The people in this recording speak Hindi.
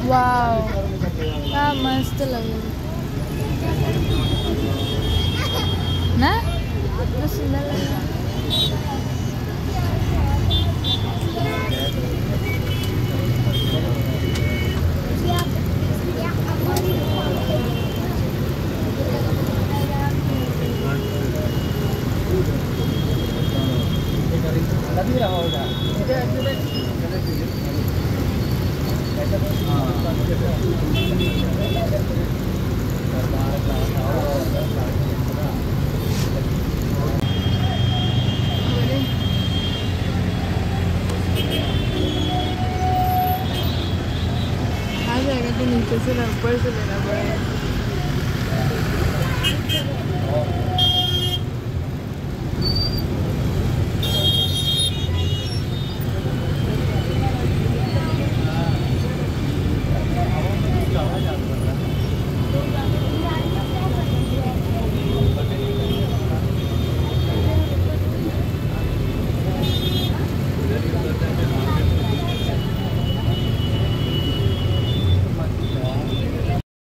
वाओ क्या मस्त लगे ना, कितना सुंदर लग रहा है। आ जाएगा तो नीचे से ऊपर से लेना पड़ेगा।